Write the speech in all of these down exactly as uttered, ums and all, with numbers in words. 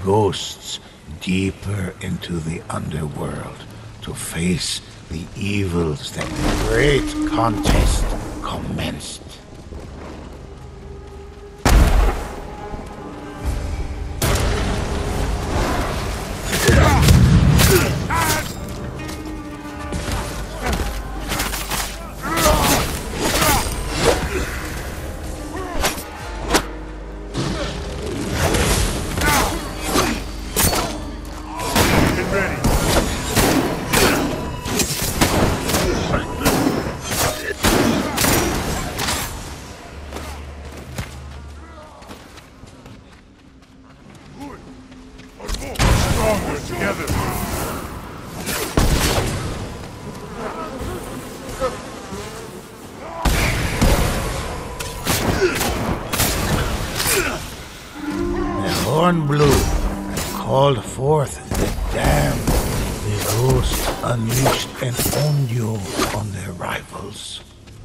ghosts deeper into the underworld to face the evils that the great contest commenced. Horn blew and called forth the damned. The ghost unleashed an onyo on their rivals.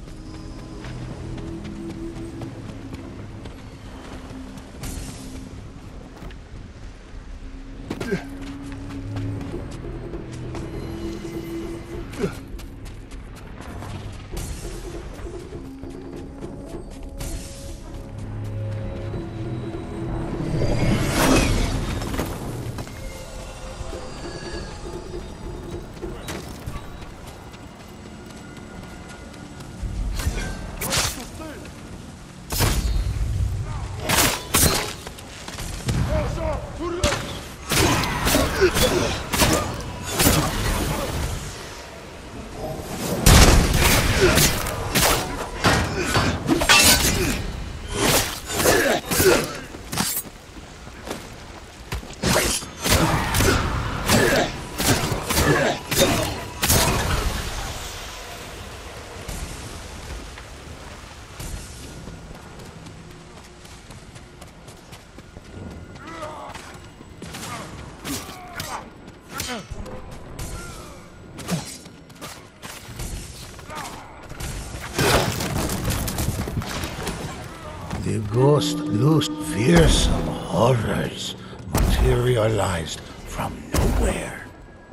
The ghost loosed fearsome horrors materialized from nowhere.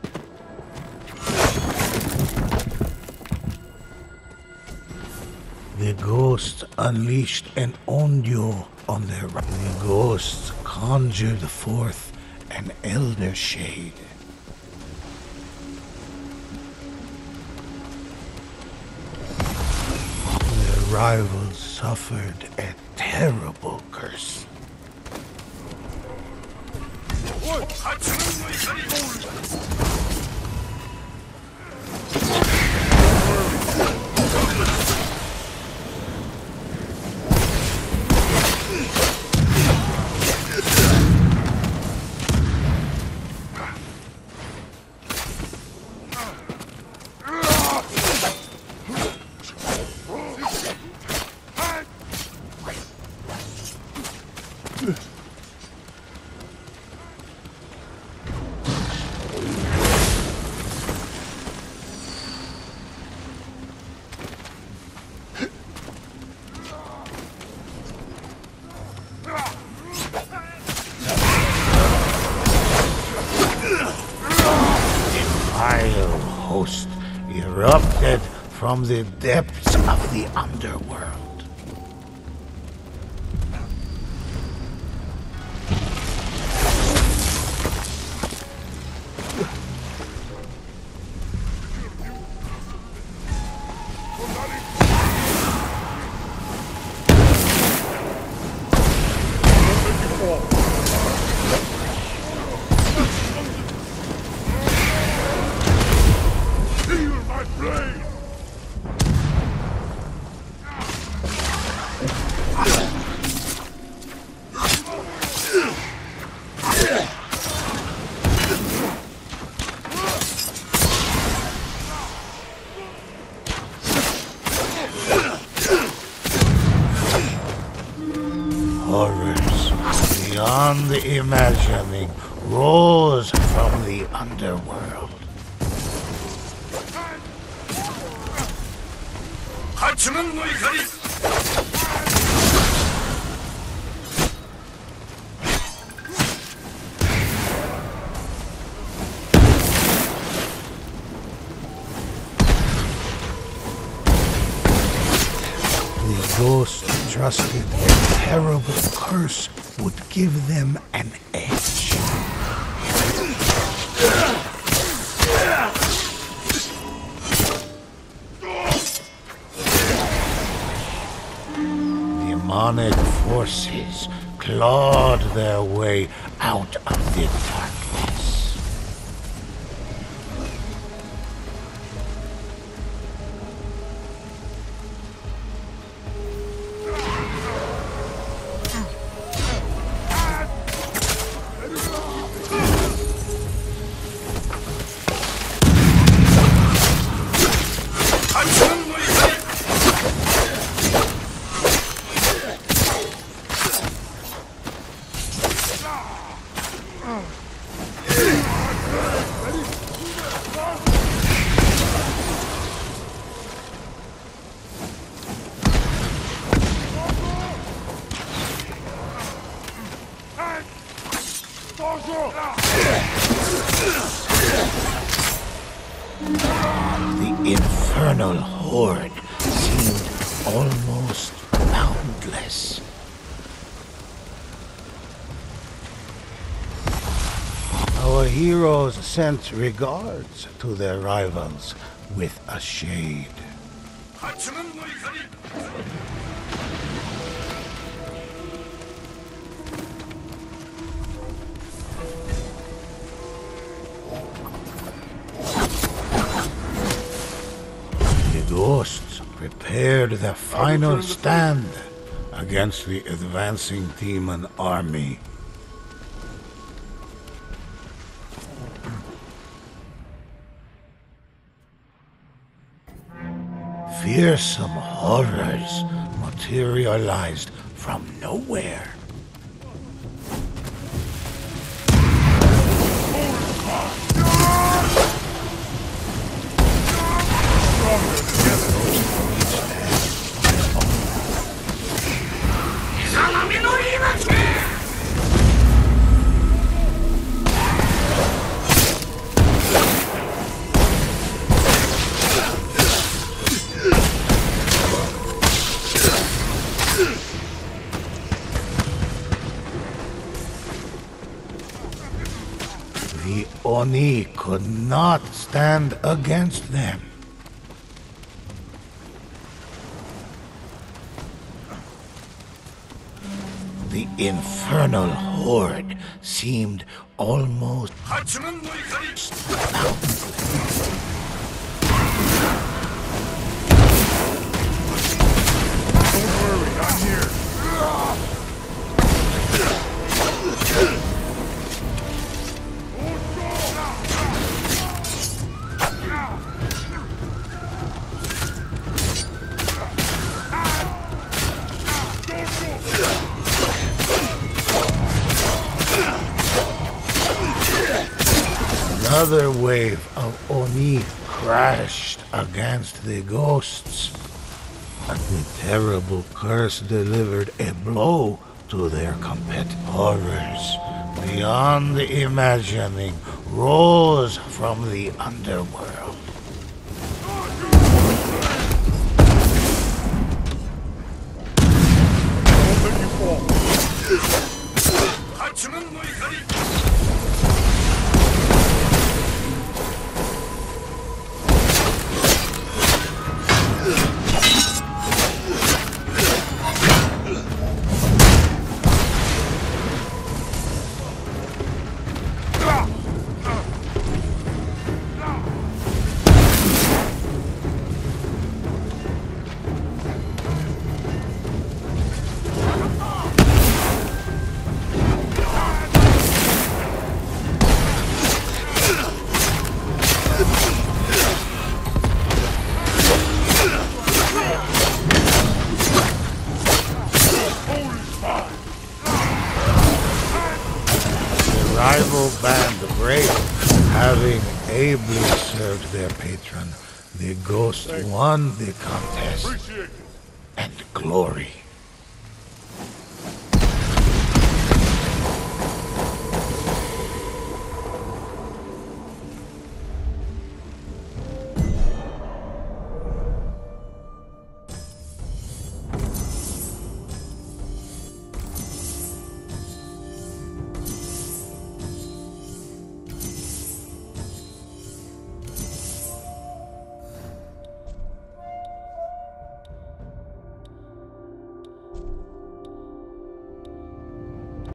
The ghost unleashed an onyo on their right. The ghost conjured forth an elder shade. Their rivals suffered a terrible curse. Host erupted from the depths of the underworld. Horrors beyond the imagining rose from the underworld. ghost trusted a terrible curse would give them an edge. Demonic forces clawed their way out of the darkness. The infernal horde seemed almost boundless. Our heroes sent regards to their rivals with a shade. The ghosts prepared their final stand against the advancing demon army. Fearsome horrors materialized from nowhere. The Oni could not stand against them. The infernal horde seemed almost boundless. Don't worry, I'm here. Another wave of Oni crashed against the ghosts, and the terrible curse delivered a blow to their competitive. Horrors beyond the imagining rose from the underworld. Don't let you fall. Rival band Brave, having ably served their patron, the ghost won the contest and glory.